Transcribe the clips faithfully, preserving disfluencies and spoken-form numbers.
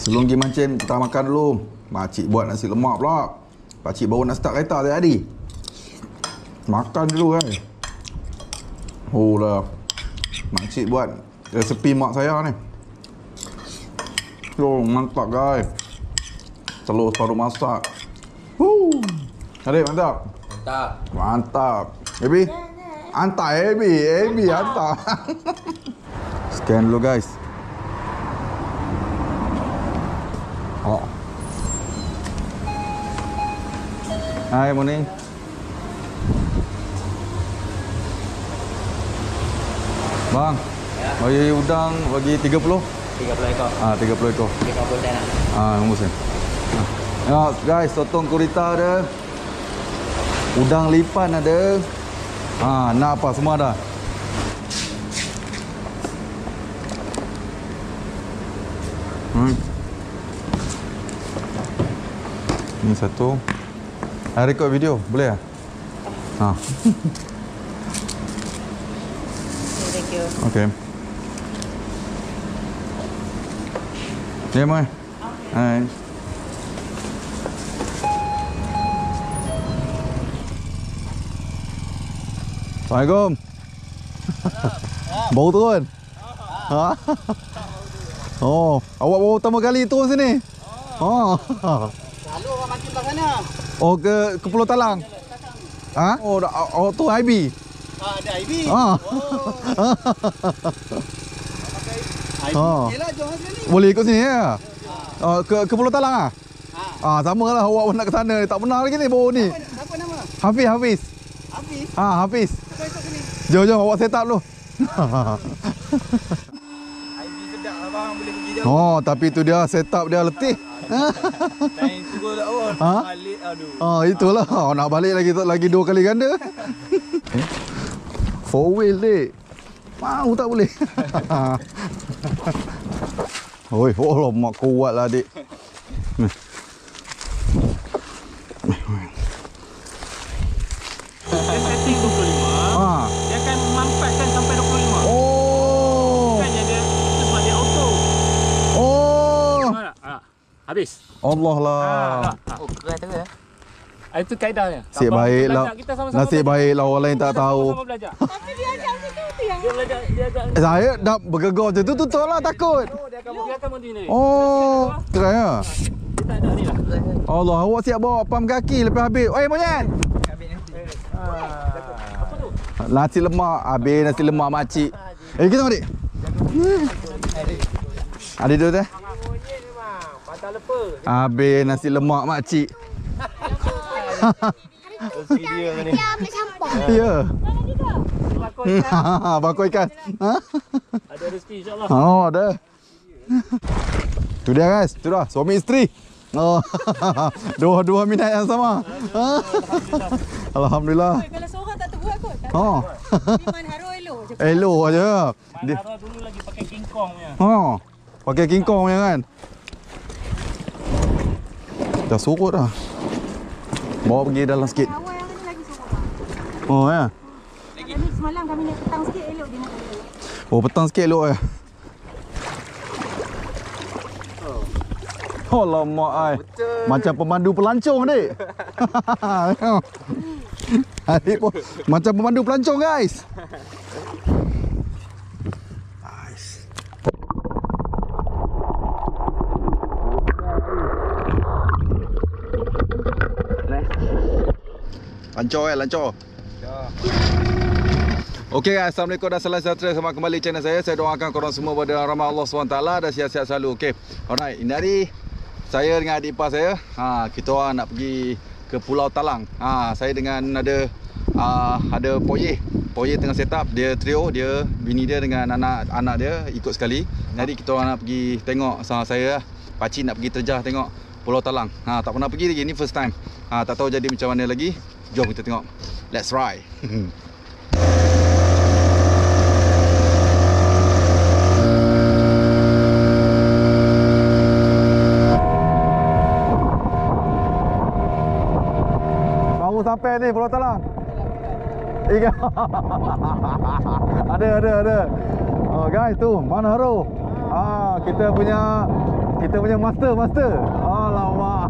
Sebelum pergi mancing, kita makan dulu. Makcik buat nasi lemak pula. Pakcik baru nak start kereta tadi. Makan dulu kan. Oh lah. Makcik buat resepi mak saya ni. Oh, mantap guys. Telur separuh masak. Woo. Adik, mantap. Mantap. Mantap. Baby. Hantar Baby. Baby hantar. Scan dulu guys. Oh. Hai, morning. Bang, ya. Bagi udang bagi tiga puluh. tiga puluh ekor. Ah, tiga puluh ekor. tiga puluh sen. Ah, nombor sen. Ya, guys, sotong gurita ada. Udang lipan ada. Ah, nak apa semua ada. Hmm. Ini satu. Saya record video, boleh tak? Ha. Thank you. Okey. Ya, Mai. Hai. Assalamualaikum. Baru turun? Ha? Oh, awak baru pertama kali turun sini? Oh. Lalu orang mancing kat sana. Oh, ke ke Pulau Talang? Ha? Oh, awak tu I B? Ah, ada I B. Ha. Oh. Okeylah, jom sini. Boleh ikut sini ya? Uh, ke ke Pulau Talang ah? Ah, sama lah awak nak ke sana. Tak pernah lagi ni baru ni. Apa nama? Hafiz, Hafiz. Hafiz. Ha, Hafiz. Kau ikut sini. Jom, jom awak set up dulu. I B sedap abang boleh pergi jauh. Oh, tapi tu dia set up dia letih. Lain turun dah awak. Ha? Balik aduh. Ah, itulah. Oh, nak balik lagi lagi dua kali ganda. Four wheel dik. Mau tak boleh. Oi, oh mak kuat lah adik. Dia setting dua puluh lima. Ha. Dia akan mampatkan sampai dua puluh lima. Oh. Bukannya dia itu sebab dia auto. Oh. Nampak tak? Ha. Habis. Allah lah. Ha. ha. Oh, keren tu ya. Ah, itu kaedahnya. Nasib Abang baik belajar, lah. kita sama-sama Nasib belajar. baik lah orang lain tak Kita tahu. sama-sama belajar. Tapi dia ajak macam tu yang Dia belajar, dia agak Eh, saya dah bergegar macam tu tutup lah takut. dia akan dia akan mandi ni. Oh, keren ya. Dia tak ada ni lah. Allah, awak siap bawa pam kaki lepas habis. Oi, monyet. Apa tu? Nasi lemak, habis nasi lemak makcik. Eh, kita adik. Adik dulu teh. Monyet memang. Patah lepa. Habis nasi lemak makcik. dia ambil campur. Ya. Bakul ikan. Bakul ikan. Ha? Ada rezeki insya-Allah. Oh, ada. Tu dia guys, tu dah suami isteri. Oh. Dua-dua minat yang sama. Alhamdulillah. Kalau seorang tak terbuat kot. Tak Oh. Memang harus elok je. Elo aja. Dia Manara dulu lagi pakai King Kong punya. oh, pakai King Kong ya kan. Dah surut dah. Bawa pergi dalam sikit. Awal yang ni lagi seorang. Oh ya. Jadi semalam kami naik petang sikit elok dia nak elok. Oh, petang sikit elok ya. Oh, lama ai. Macam pemandu pelancong adik. Adik pun macam pemandu pelancong guys. Nice. Lancor eh, lancor. Okey guys, Assalamualaikum dan salam sejahtera. Selamat kembali channel saya. Saya doakan korang semua pada rahmat Allah subhanahu wa taala dan sihat-sihat selalu. Okey. Alright, ini hari saya dengan adik ipar saya, ha, kita orang nak pergi ke Pulau Talang. Ha, saya dengan ada uh, ada Poye. Poye tengah set up, dia trio, dia bini dia dengan anak-anak dia ikut sekali. Jadi kita orang nak pergi tengok sama saya, pakcik nak pergi terjah tengok Pulau Talang. Ha, tak pernah pergi lagi, ni first time. Ha, tak tahu jadi macam mana lagi. Jom kita tengok. Let's ride. Baru sampai ni Pulau Talang. Ikan. Ada ada ada. Oh guys tu, Manharo. Ah, kita punya Kita punya master, master. Alamak.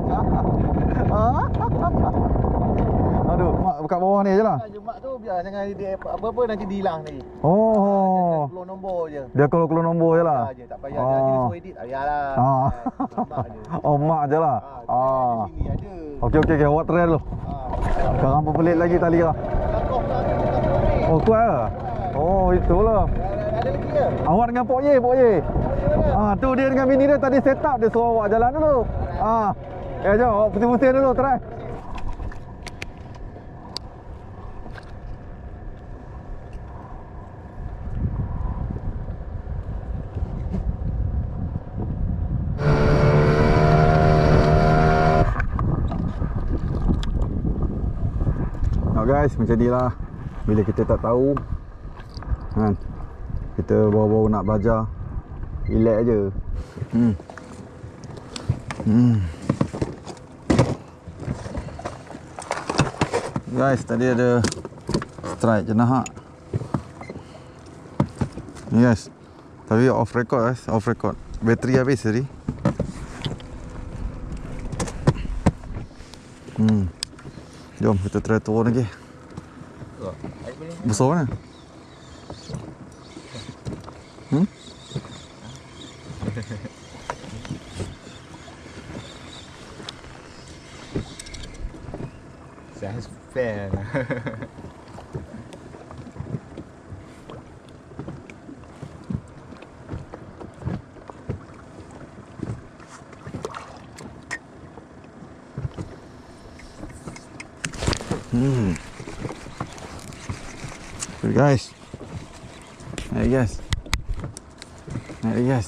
Aduh, mak buka bawah ni je lah. Mak tu biar jangan dia apa-apa nanti dihilang ni. Oh. Keluar nombor je. Dia kalau keluar nombor je lah. Je tak payah dia nanti suruh edit. Biarlah. Ah. Mak je. Oh, mak je lah. Ah. Sini ada. Okey, okey, okey. Awak try dulu. Sekarang apa pelik lagi tali lah. Oh, kuat lah. Oh, itulah. Ada lagi ke? Awak dengan Pok Ye, Pok Ye. Ah, tu dia dengan bini dia tadi set up, dia suruh awak jalan dulu. Ah. Eh, jom awak pusing-pusing dulu, try. Nah guys, macam ni lah. Bila kita tak tahu kan, kita baru-baru nak belajar, relax je. Hmm. Hmm. Guys, tadi ada strike jenahak. Ni guys. Tapi off record guys, off record. Bateri habis tadi. Hmm. Jom kita try turun lagi. Besar mana? Hmm? Saya fair. Hmm. Hey guys. Hey guys. Hey guys.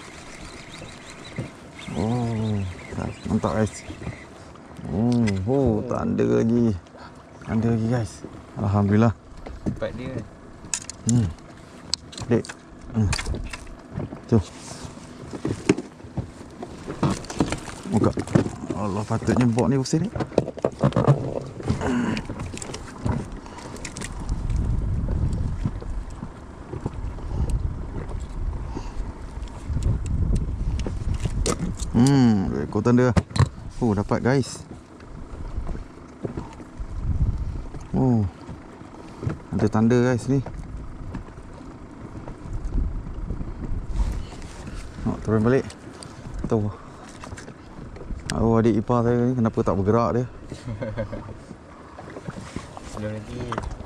Oh, mantap guys. Hmm, oh, tanda lagi. Tanda lagi guys. Alhamdulillah. Tempat dia. Hmm. Dek. Hmm. Jom. Buka. Allah, patutnya bot ni pusing ni. Hmm, ekor tanda. Oh, dapat guys. Oh. Ada tanda guys ni. Nak turun balik. Tahu. Oh, adik ipar saya ni kenapa tak bergerak dia? Belum lagi.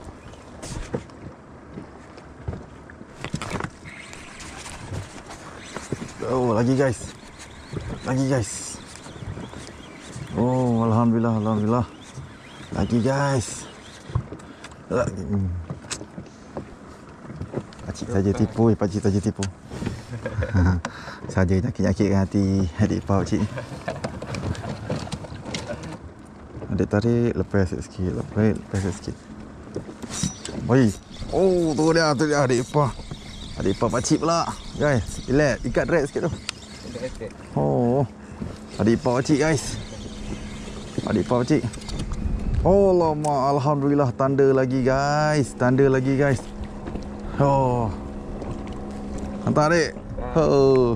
Oh, lagi guys. Lagi guys. Oh, alhamdulillah, alhamdulillah. Lagi guys. Lagi. Hmm. Pakcik saja tipu, eh, pakcik saja tipu. Saja nyakit-nyakitkan hati adik ipar pakcik ni. Adik tarik, lepas sikit, lepas, lepas sikit. Oi. Oh, tu dia, tu dia adik ipar. Adik ipar pakcik pula. Guys, relax, ikat drag sikit tu. Oh, adik ipar pakcik guys. Adik ipar pakcik. Oh lama, alhamdulillah, tanda lagi guys. Tanda lagi guys. Oh. Hantar adik. Oh.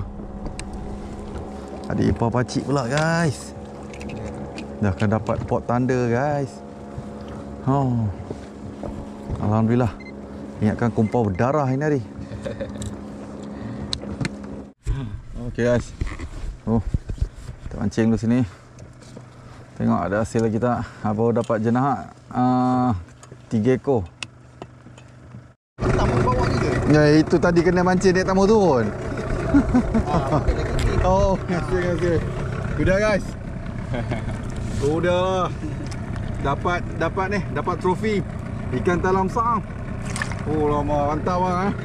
Adik ipar pakcik pula guys. Dah akan dapat pot tanda guys. Oh. Alhamdulillah. Ingatkan kumpul berdarah ini hari. Okay guys. Oh. Kita mancing dulu sini. Tengok ada hasil lagi tak. Baru dapat jenahak uh, tiga ekor. Tamu bawa juga. Ya, itu tadi kena mancing dia tak mau turun. Oh, terima kasih. Sudah guys. Sudah. Dapat dapat ni, dapat trofi ikan talam sang. Oh lama, mantap bang eh.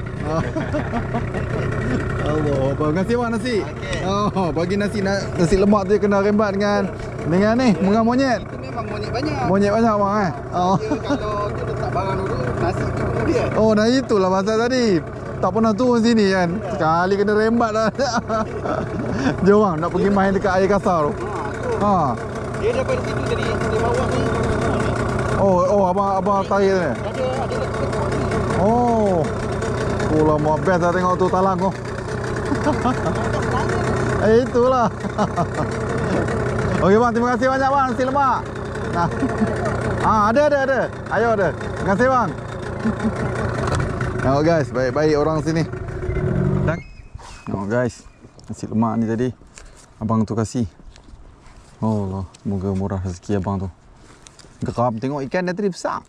Allah, bang kasih bang nasi. Okay. Oh, bagi nasi nasi lemak tu kena rembat dengan dengan ni, dengan monyet. Itu memang monyet banyak. Monyet banyak bang eh. Oh. Dia kalau dia letak barang dulu, nasi tu kemudian. Oh, nah itulah pasal tadi. Tak pernah turun sini kan. Sekali kena rembat dah. Jom bang, nak pergi main dekat air kasar tu. Ha. Dia daripada situ tadi, dia bawa ni. Oh, oh abang abang tarik ni. Ada ada lekor ni. Oh. Oh lama best dah tengok tu talang tu. Eh, itulah. Okey bang, terima kasih banyak bang, nasi lemak. Nah. Ah, ada ada ada. Ayo ada. Terima kasih bang. Tengok guys, baik-baik orang sini. Dan tengok guys, nasi lemak ni tadi abang tu kasih. Oh Allah, moga murah rezeki abang tu. Geram tengok ikan dia tadi besar.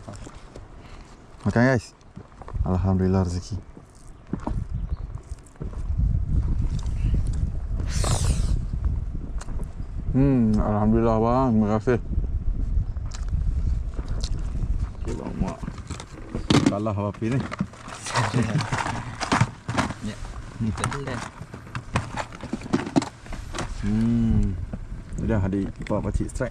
Makan guys. Alhamdulillah rezeki. Hmm, alhamdulillah bang, terima kasih. Alamak. Kalah apa ni? Ya. Kita tu dah. Hmm. Dah adik pak pakcik strike.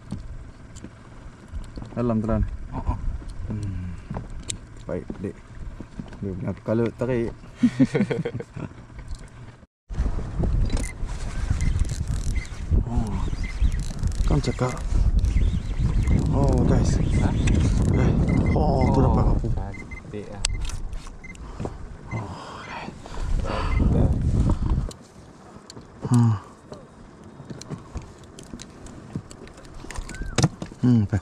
Dalam teran. Oh. oh. Hmm. Baik, dek. Dia punya kalau tarik. Oh. Kan cakap. Oh, guys. Ha? Eh. Oh, tu dapat apa? Adik ah. Hmm. Hmm, apa?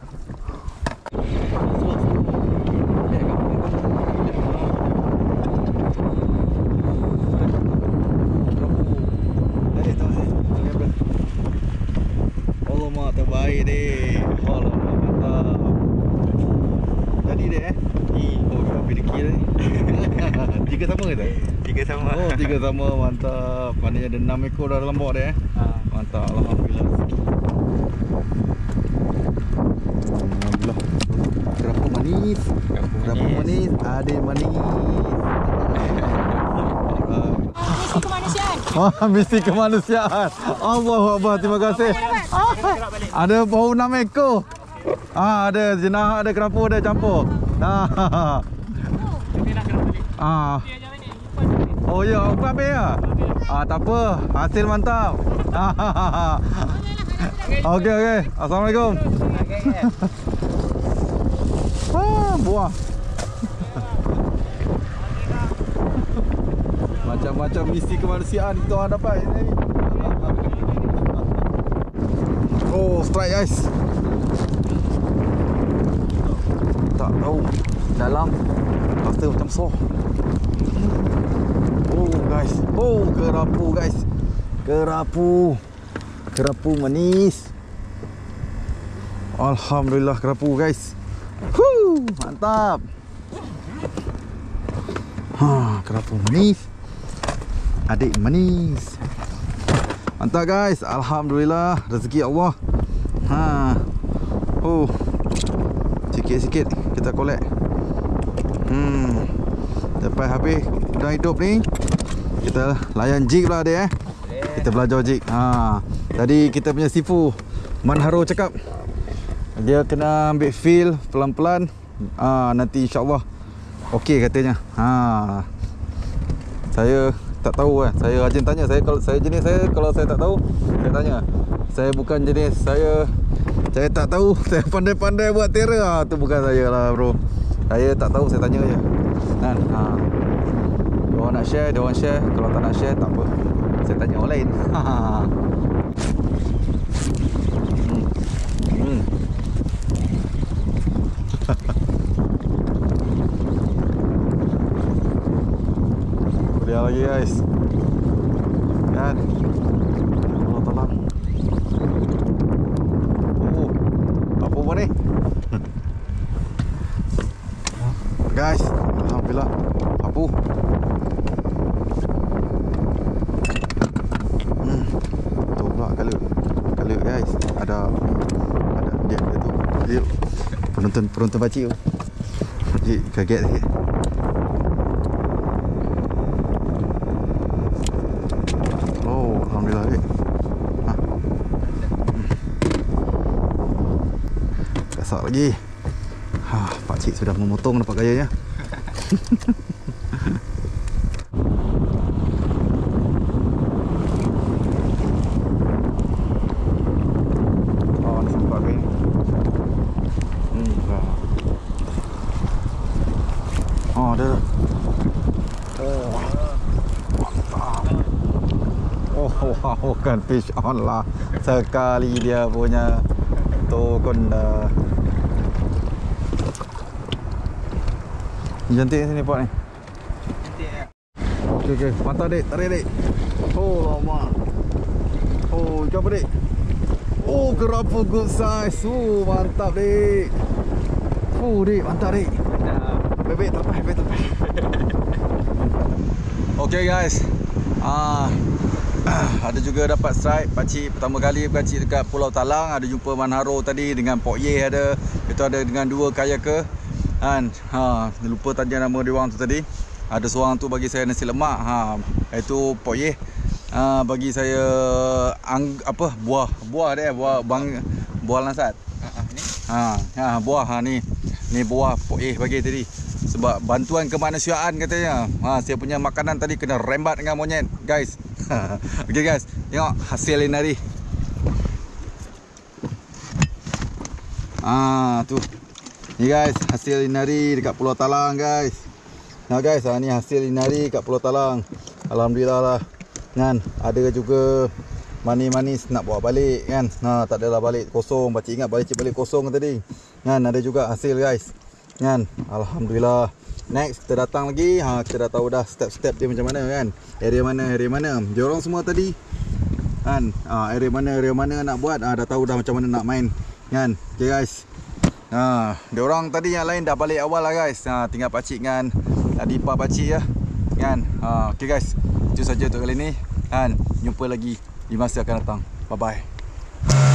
Alamak, terbaik dek. Alamak, mantap. Jadi dek eh? Oh, kopi deki tadi. Tiga sama ke tak? Tiga sama. Oh, tiga sama, mantap. Maknanya ada enam ekor dah dalam bawah dek eh? Ha. Mantap, alhamdulillah. Alhamdulillah. Berapa manis? Berapa manis? Ada manis. Misi kemanusiaan. Oh, misi kemanusiaan. Allahu Akbar, terima kasih. Ada bau enam ekor. Ah, ada jenah, ada kerapu, ada campur. Ah. Ah. Oh ya, apa ambil ya? Ah, tak apa. Hasil mantap. Okey okey. Assalamualaikum. Ah, buah. Macam-macam misi kemanusiaan kita orang dapat ini. Oh, strike guys. Tak tahu dalam rasa macam soh. Oh guys. Oh, kerapu guys. Kerapu. Kerapu manis. Alhamdulillah kerapu guys. Huh, mantap. Ha, kerapu manis. Adik manis. Mantap guys. Alhamdulillah rezeki Allah. Ha. Oh. Sikit-sikit kita collect. Hmm. Lepas habis dah hidup ni, kita layan jig lah dia eh. Kita belajar jig. Ha. Tadi kita punya sifu Manharo cakap dia kena ambil feel pelan-pelan. Ha, nanti insya-Allah okey katanya. Ha. Saya tak tahu kan. Saya rajin tanya. Saya kalau saya jenis saya kalau saya tak tahu, saya tanya. Saya bukan jenis saya saya tak tahu. Saya pandai-pandai buat terror. Ha, tu bukan saya lah bro. Saya tak tahu, saya tanya je. Kan? Ha. Dia orang nak share, dia orang share. Kalau tak nak share, tak apa. Saya tanya orang lain. hmm. Hmm. Kuliah lagi guys. Kan? Allah tolong. Oh, apa pun ni? Guys, alhamdulillah apu. Hmm. Tu pula kalau kalau guys ada ada dia dia tu. Dia penonton penonton pakcik tu. Pakcik kaget sikit. Oh, alhamdulillah eh. Ha. Hmm. Gasak lagi. Ha, pakcik sudah memotong nampak gayanya. Oh, ni sempat ni. Hmm, dah. Oh, ada. Oh. Mantap. Wow, kan fish on lah. Sekali dia punya tu konda. Cantik sini pot ni. Cantik ya. Okey okey, mantap dik, tarik dik. Oh lama. Oh, ikan apa dik? Oh, kerapu good size. Oh, mantap dik. Oh dik, mantap dik. Bebek terlepas, bebek terlepas. Okey guys. Ah, ada juga dapat strike pakcik pertama kali pakcik dekat Pulau Talang. Ada jumpa Manharo tadi dengan Pok Ye ada. Itu ada dengan dua kayaker. Kan? Ha, lupa tanya nama dia orang tu tadi. Ada seorang tu bagi saya nasi lemak. Ha, itu Pok Ye. Ha, bagi saya ang, apa buah buah dia buah bang buah langsat. Ha, ha buah ha ni. Ni buah Pok Ye bagi tadi. Sebab bantuan kemanusiaan katanya. Ha, saya punya makanan tadi kena rembat dengan monyet, guys. Okey guys, tengok hasil inari. Ah tu. Ni guys, hasil inari dekat Pulau Talang guys. Nah guys, ha, ni hasil inari kat Pulau Talang. Alhamdulillah lah. Kan, ada juga manis-manis nak bawa balik kan. Nah, tak adalah balik kosong. Pakcik ingat balik balik kosong tadi. Kan, ada juga hasil guys. Kan, alhamdulillah. Next kita datang lagi. Ha, kita dah tahu dah step-step dia macam mana kan. Area mana, area mana. Diorang semua tadi kan, ha, area mana, area mana nak buat. Ha, dah tahu dah macam mana nak main. Kan. Okey guys. Ha, diorang tadi yang lain dah balik awal lah guys. Ha, tinggal pakcik dengan Adipa pakcik ya. Kan. Ha, okey guys. Itu saja untuk kali ni. Kan. Jumpa lagi di masa akan datang. Bye bye.